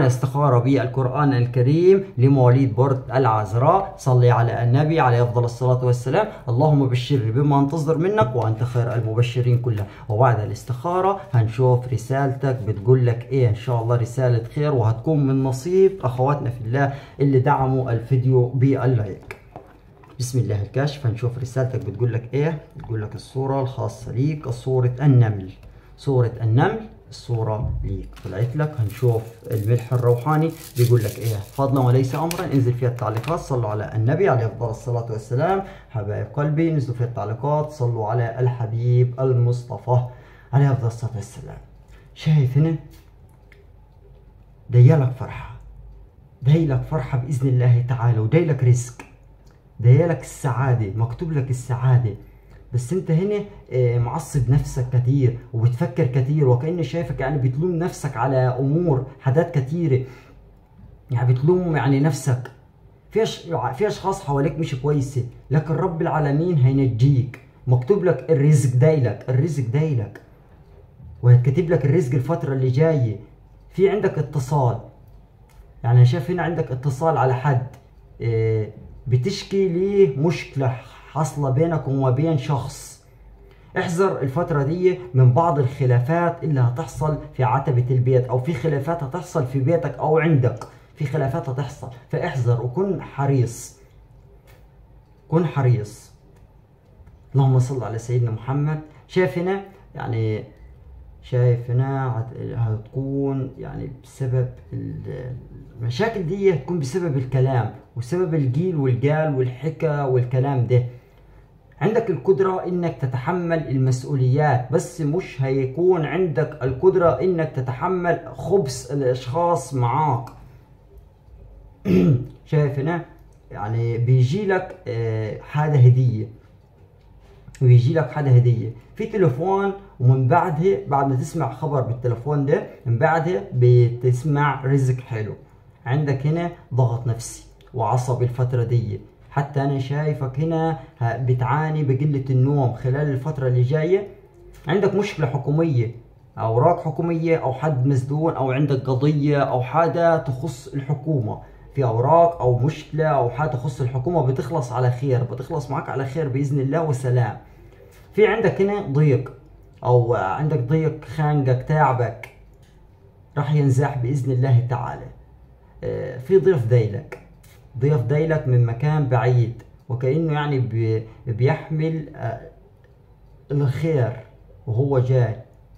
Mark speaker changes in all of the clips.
Speaker 1: استخارة بالقرآن الكريم لمواليد برج العذراء. صلي على النبي عليه أفضل الصلاة والسلام. اللهم بشرني بما انتظر منك وأنت خير المبشرين كلها. وبعد الاستخارة هنشوف رسالتك بتقول لك إيه، إن شاء الله رسالة خير، وهتكون من نصيب أخواتنا في الله اللي دعموا الفيديو باللايك. بسم الله الكشف. هنشوف رسالتك بتقول لك إيه. بتقول لك الصورة الخاصة ليك صورة النمل، صورة النمل، الصورة ليك طلعت لك. هنشوف الملح الروحاني بيقول لك ايه. فضلا وليس امرا انزل فيها التعليقات. صلوا على النبي عليه افضل الصلاة والسلام. حبايب قلبي نزلوا في التعليقات صلوا على الحبيب المصطفى عليه افضل الصلاة والسلام. شايف هنا دايلك فرحة، دايلك فرحة بإذن الله تعالى، ودايلك رزق، دايلك السعادة، مكتوب لك السعادة. بس انت هنا معصب نفسك كتير وبتفكر كتير، وكأني شايفك يعني بتلوم نفسك على امور حاجات كتيرة، يعني بتلوم يعني نفسك في اشخاص حواليك مش كويسة، لكن رب العالمين هينجيك. مكتوب لك الرزق دايلك، الرزق دايلك، وهيتكتب لك الرزق الفترة اللي جاية. في عندك اتصال، يعني انا شايف هنا عندك اتصال على حد بتشكي ليه مشكلة حاصلة بينك وما بين شخص. احذر الفترة دي من بعض الخلافات اللي هتحصل في عتبة البيت، او في خلافات هتحصل في بيتك او عندك، في خلافات هتحصل، فاحذر وكن حريص، كن حريص. اللهم صل على سيدنا محمد. شايف هنا يعني شايف هنا هتكون يعني بسبب المشاكل دي، هتكون بسبب الكلام وسبب الجيل والجال والحكى والكلام ده. عندك القدرة انك تتحمل المسؤوليات، بس مش هيكون عندك القدرة انك تتحمل خبث الاشخاص معاك. شايف هنا يعني بيجي لك حاجة هدية، ويجي لك حاجة هدية في تليفون، ومن بعدها بعد ما تسمع خبر بالتليفون ده من بعدها بتسمع رزق حلو. عندك هنا ضغط نفسي وعصبي الفترة دي، حتى انا شايفك هنا بتعاني بقلة النوم خلال الفترة اللي جاية. عندك مشكلة حكومية، اوراق حكومية، او حد مسجون، او عندك قضية او حاجة تخص الحكومة، في اوراق او مشكلة او حاجة تخص الحكومة بتخلص على خير، بتخلص معك على خير بإذن الله وسلام. في عندك هنا ضيق، او عندك ضيق خانقك تعبك، راح ينزاح بإذن الله تعالى. في ضيف دايلك، ضيف دايلك من مكان بعيد، وكأنه يعني بيحمل الخير وهو جاي.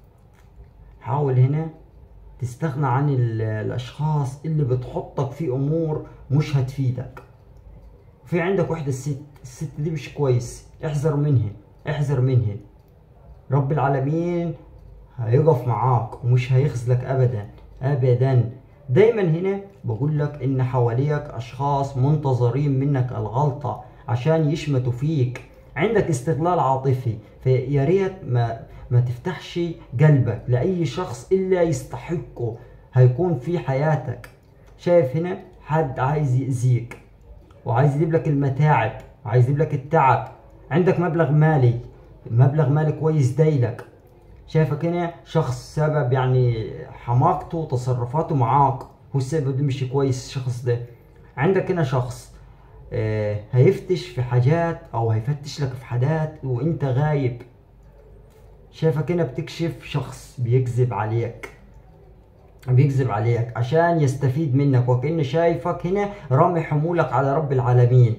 Speaker 1: حاول هنا تستغنى عن الاشخاص اللي بتحطك في امور مش هتفيدك. في عندك واحدة الست دي مش كويس، احذر منها، احذر منها. رب العالمين هيقف معاك ومش هيخذلك ابدا ابدا. دايما هنا بقول لك ان حواليك اشخاص منتظرين منك الغلطة عشان يشمتوا فيك. عندك استغلال عاطفي، فيا ريت ما تفتحش قلبك لأي شخص إلا يستحقه هيكون في حياتك. شايف هنا حد عايز يأذيك وعايز يجيب لك المتاعب وعايز يجيب لك التعب. عندك مبلغ مالي، مبلغ مالي كويس دايلك. شايفك هنا شخص سبب يعني حماقته وتصرفاته معاك هو السبب ده مش كويس الشخص ده. عندك هنا شخص هيفتش في حاجات او هيفتش لك في حاجات وانت غايب. شايفك هنا بتكشف شخص بيكذب عليك، بيكذب عليك عشان يستفيد منك، وكأن شايفك هنا رامي حمولك على رب العالمين،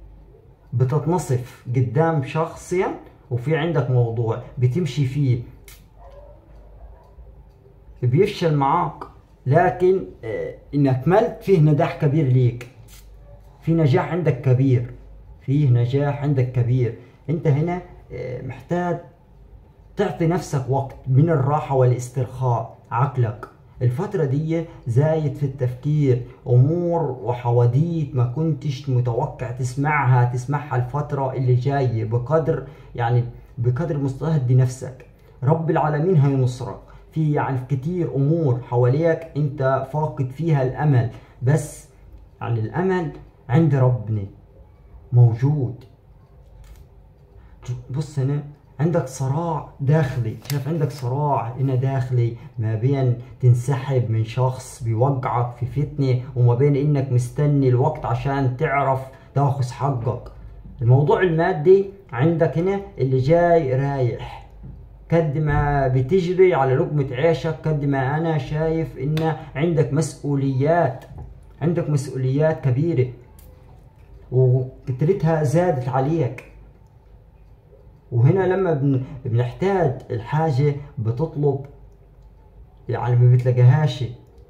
Speaker 1: بتتنصف قدام شخصيا وفي عندك موضوع بتمشي فيه بيفشل معاك، لكن ان اكملت فيه نجاح كبير ليك، في نجاح عندك كبير، فيه نجاح عندك كبير. انت هنا محتاج تعطي نفسك وقت من الراحة والاسترخاء. عقلك الفترة دي زايد في التفكير، امور وحواديت ما كنتش متوقع تسمعها الفترة اللي جاية، بقدر مستهدي نفسك. رب العالمين هينصرك في يعني كتير امور حواليك انت فاقد فيها الامل، بس يعني الامل عند ربنا موجود. بص هنا عندك صراع داخلي، شايف عندك صراع هنا داخلي ما بين تنسحب من شخص بيوقعك في فتنة، وما بين انك مستني الوقت عشان تعرف تاخذ حقك. الموضوع المادي عندك هنا اللي جاي رايح، قد ما بتجري على لقمة عيشك قد ما انا شايف ان عندك مسؤوليات، عندك مسؤوليات كبيرة وكترتها زادت عليك. وهنا لما بنحتاج الحاجة بتطلب يعني ما بتلاقيهاش،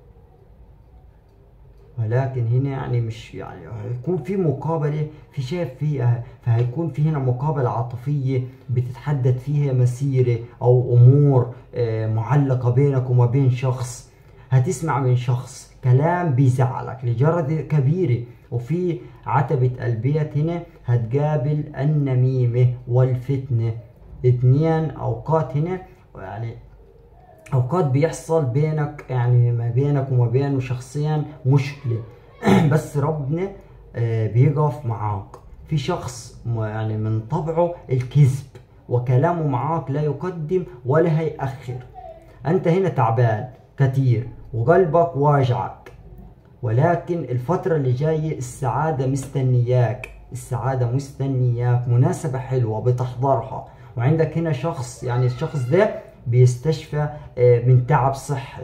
Speaker 1: ولكن هنا يعني مش يعني هيكون في مقابلة، في شايف فيها، فهيكون في هنا مقابلة عاطفية بتتحدد فيها مسيرة أو أمور معلقة بينك وما بين شخص. هتسمع من شخص كلام بيزعلك لجرد كبيرة، وفي عتبة البيت هنا هتقابل النميمة والفتنة، اتنين أوقات هنا يعني اوقات بيحصل بينك يعني ما بينك وما بينه شخصيا مشكلة بس ربنا بيقف معاك. في شخص يعني من طبعه الكذب وكلامه معاك لا يقدم ولا هيأخر. انت هنا تعبان كتير وقلبك واجعك، ولكن الفترة اللي جاية السعادة مستنياك، السعادة مستنياك، مناسبة حلوة بتحضرها. وعندك هنا شخص يعني الشخص ده بيستشفى من تعب صحي،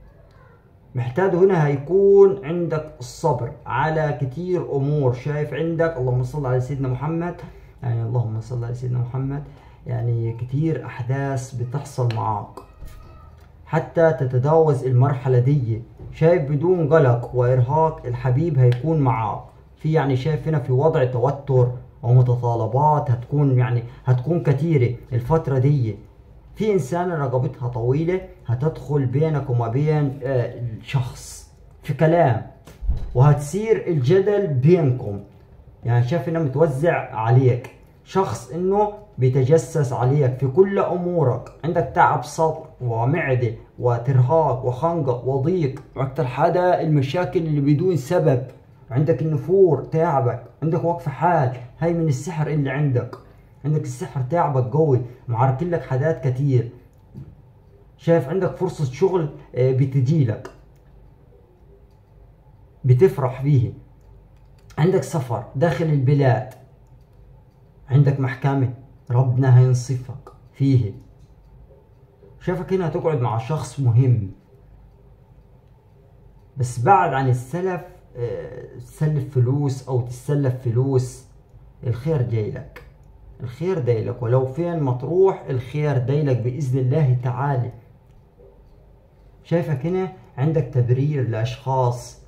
Speaker 1: محتاج هنا هيكون عندك الصبر على كتير امور. شايف عندك اللهم صل على سيدنا محمد، يعني اللهم صل على سيدنا محمد، يعني كتير احداث بتحصل معاك حتى تتجاوز المرحلة دي. شايف بدون قلق وارهاق الحبيب هيكون معاك. في يعني شايف هنا في وضع توتر ومتطلبات هتكون كتيرة الفترة دي. في انسانة رقبتها طويلة هتدخل بينك وما بين الشخص في كلام، وهتصير الجدل بينكم. يعني شايف انه متوزع عليك شخص انه بيتجسس عليك في كل امورك. عندك تعب صدر ومعدة وترهاق وخنقة وضيق، واكتر حاجة المشاكل اللي بدون سبب. عندك النفور تعبك، عندك وقف حال، هاي من السحر اللي عندك السحر تعبك قوي، معركل لك حاجات كتير. شايف عندك فرصة شغل بتجيلك بتفرح فيه. عندك سفر داخل البلاد، عندك محكمة ربنا هينصفك فيه. شايفك هنا هتقعد مع شخص مهم، بس بعد عن السلف، تسلف فلوس او تتسلف فلوس. الخير جايلك، الخير دايلك، ولو فين ما تروح الخير دايلك بإذن الله تعالى. شايفك هنا عندك تبرير لأشخاص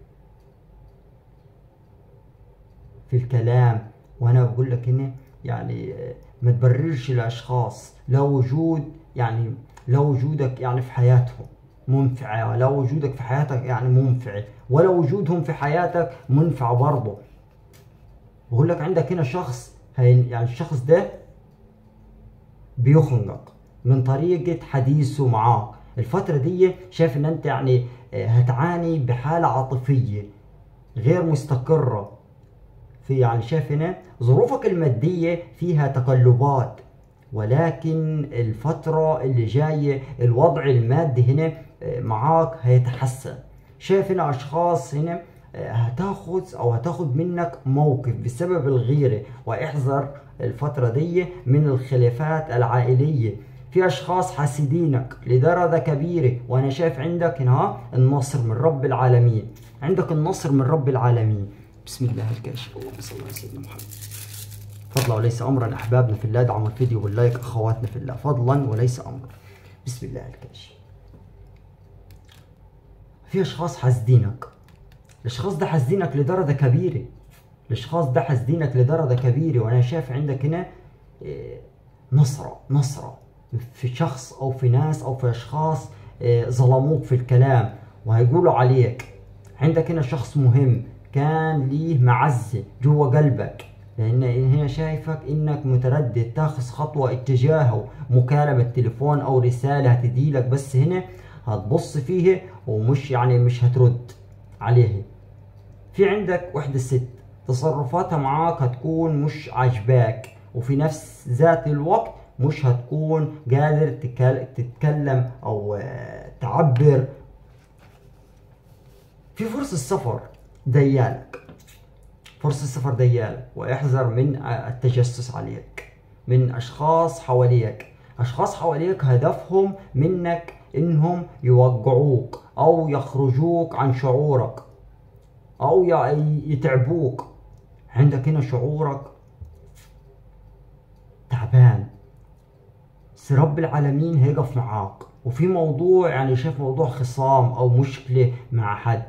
Speaker 1: في الكلام، وأنا بقول لك هنا يعني ما تبررش لأشخاص لو وجودك يعني في حياتهم منفعة، لو وجودك في حياتك يعني منفعة، ولو وجودهم في حياتك منفعة برضه. بقول لك عندك هنا شخص يعني الشخص ده بيخنقك من طريقة حديثه معاك الفترة دي. شايف ان انت يعني هتعاني بحالة عاطفية غير مستقرة في يعني شايف هنا ظروفك المادية فيها تقلبات، ولكن الفترة اللي جاية الوضع المادي هنا معاك هيتحسن. شايف هنا اشخاص هنا هتاخد منك موقف بسبب الغيرة، واحذر الفترة دي من الخلافات العائلية. في اشخاص حاسدينك لدرجة كبيرة، وانا شايف عندك هنا النصر من رب العالمين، عندك النصر من رب العالمين. بسم الله الكاشف، اللهم صل على سيدنا محمد. فضلا وليس امرا احبابنا في الله، ادعموا الفيديو باللايك اخواتنا في الله، فضلا وليس امرا. بسم الله الكاشف. في اشخاص حاسدينك، الاشخاص ده حاسدينك لدرجة كبيرة، الاشخاص ده حاسدينك لدرجة كبيرة. وانا شايف عندك هنا نصرة في شخص او في ناس او في اشخاص ظلموك في الكلام وهيقولوا عليك. عندك هنا شخص مهم كان ليه معزة جوا قلبك، لان هنا شايفك انك متردد تاخذ خطوة اتجاهه، مكالمة تليفون او رسالة هتجيلك، بس هنا هتبص فيه ومش مش هترد عليه. في عندك وحدة ست تصرفاتها معاك هتكون مش عاجباك، وفي نفس ذات الوقت مش هتكون قادر تتكلم او تعبر. في فرصة سفر ديالك، فرصة السفر ديالك، واحذر من التجسس عليك من اشخاص حواليك. اشخاص حواليك هدفهم منك انهم يوقعوك او يخرجوك عن شعورك او يتعبوك. عندك هنا شعورك تعبان، بس رب العالمين هيقف معاك. وفي موضوع يعني شايف موضوع خصام او مشكلة مع حد،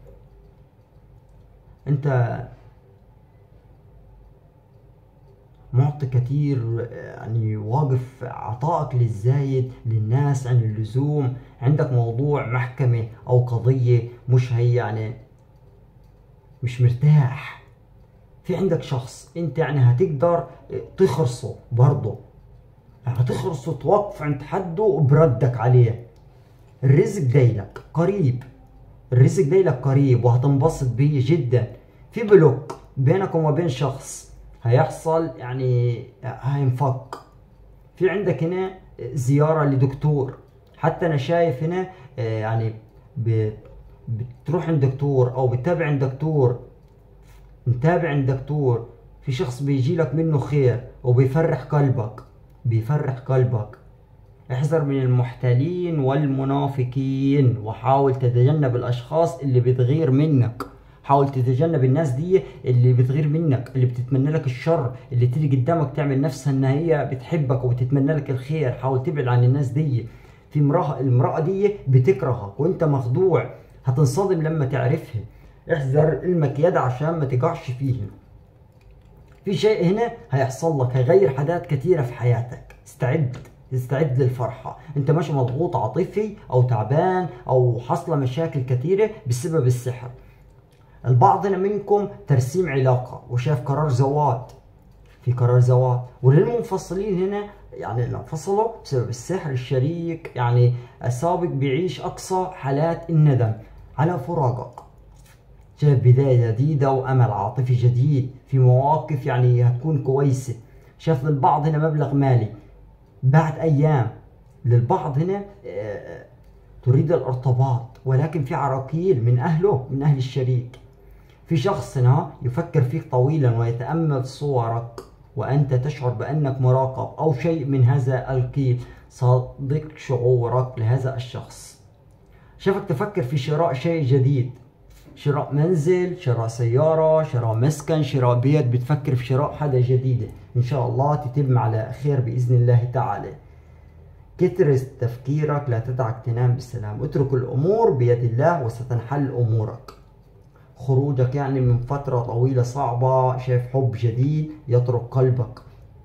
Speaker 1: انت معطي كتير، يعني واقف عطائك للزايد للناس عن اللزوم. عندك موضوع محكمة او قضية مش هي يعني مش مرتاح. في عندك شخص انت يعني هتقدر تخرصه برضه، هتخرصه توقف عند حده بردك عليه. الرزق دايلك قريب، الرزق دايلك قريب وهتنبسط بيه جدا. في بلوك بينك وما بين شخص هيحصل، يعني هينفك. في عندك هنا زيارة لدكتور، حتى انا شايف هنا يعني بتروح عند دكتور او بتتابع عند دكتور، متابع عند دكتور. في شخص بيجي لك منه خير وبيفرح قلبك، بيفرح قلبك. احذر من المحتالين والمنافقين، وحاول تتجنب الاشخاص اللي بتغير منك. حاول تتجنب الناس دي اللي بتغير منك، اللي بتتمنى لك الشر، اللي تيجي قدامك تعمل نفسها ان هي بتحبك وبتتمنى لك الخير. حاول تبعد عن الناس دي. في المرأة دي بتكرهك وانت مخدوع، هتنصدم لما تعرفها. احذر المكيدة عشان ما تقعش فيه. في شيء هنا هيحصل لك هيغير حاجات كتيرة في حياتك. استعد للفرحة. انت ماشي مضغوط عاطفي او تعبان او حصل مشاكل كتيرة بسبب السحر. البعض هنا منكم ترسيم علاقة وشاف قرار زواج، في قرار زواج. وللمنفصلين هنا يعني اللي انفصلوا بسبب السحر، الشريك يعني السابق بيعيش اقصى حالات الندم على فراقك. شايف بداية جديدة وامل عاطفي جديد في مواقف يعني هتكون كويسة. شايف للبعض هنا مبلغ مالي بعد ايام. للبعض هنا تريد الارتباط ولكن في عراقيل من اهله، من اهل الشريك. في شخص هنا يفكر فيك طويلا ويتأمل صورك وأنت تشعر بأنك مراقب أو شيء من هذا القيل. صدق شعورك لهذا الشخص. شافك تفكر في شراء شيء جديد، شراء منزل، شراء سيارة، شراء مسكن، شراء بيت. بتفكر في شراء حاجة جديدة إن شاء الله تتم على خير بإذن الله تعالى. كتر تفكيرك لا تدعك تنام بالسلام. اترك الأمور بيد الله وستنحل أمورك. خروجك يعني من فترة طويلة صعبة، شايف حب جديد يطرق قلبك.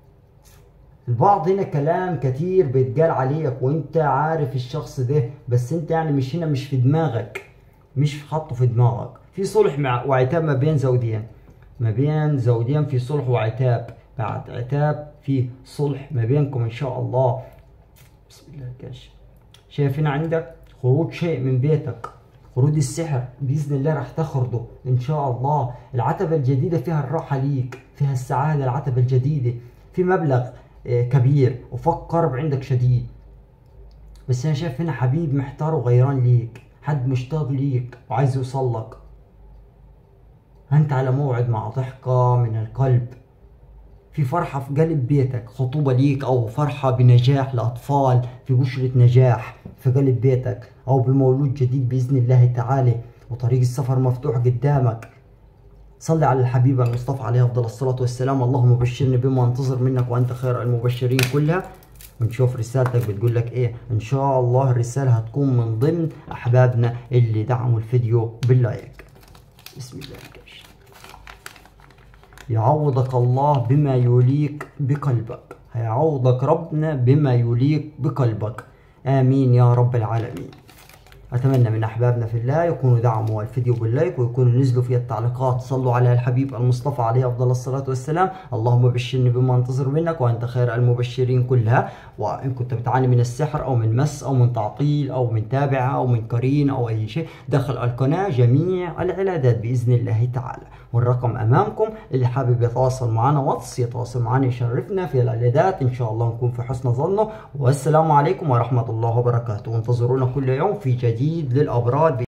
Speaker 1: البعض هنا كلام كتير بيتقال عليك وانت عارف الشخص ده، بس انت يعني مش هنا مش في دماغك، مش حاطه في دماغك. في صلح وعتاب ما بين زوجين، ما بين زوجين في صلح وعتاب. بعد عتاب في صلح ما بينكم ان شاء الله. بسم الله الكاش. شايف هنا عندك خروج شيء من بيتك، خروج السحر بإذن الله راح تخرجه إن شاء الله. العتبة الجديدة فيها الراحة ليك، فيها السعادة. العتبة الجديدة في مبلغ كبير وفك قرب عندك شديد. بس أنا شايف هنا حبيب محتار وغيران ليك، حد مشتاق ليك وعايز يوصل لك. أنت على موعد مع ضحكة من القلب، في فرحة في قلب بيتك، خطوبة ليك أو فرحة بنجاح لأطفال، في بشرة نجاح في قلب بيتك أو بمولود جديد بإذن الله تعالى. وطريق السفر مفتوح قدامك. صلي على الحبيبة المصطفى عليه أفضل الصلاة والسلام. اللهم بشرني بما انتظر منك وأنت خير المبشرين كلها. ونشوف رسالتك بتقول لك إيه. إن شاء الله الرسالة هتكون من ضمن أحبابنا اللي دعموا الفيديو باللايك. بسم الله الكاش. يعوضك الله بما يليق بقلبك، هيعوضك ربنا بما يليق بقلبك. آمين يا رب العالمين. أتمنى من أحبابنا في الله يكونوا دعموا الفيديو باللايك، ويكونوا نزلوا في التعليقات صلوا على الحبيب المصطفى عليه أفضل الصلاة والسلام. اللهم بشرني بما انتظر منك وأنت خير المبشرين كلها. وإن كنت بتعاني من السحر أو من مس أو من تعطيل أو من تابعة أو من قرين أو أي شيء، دخل القناة جميع العلاجات بإذن الله تعالى. والرقم أمامكم، اللي حابب يتواصل معنا واتس يتواصل معنا، يشرفنا في العيادات إن شاء الله نكون في حسن ظنه. والسلام عليكم ورحمة الله وبركاته، وانتظرونا كل يوم في جديد للأبراج.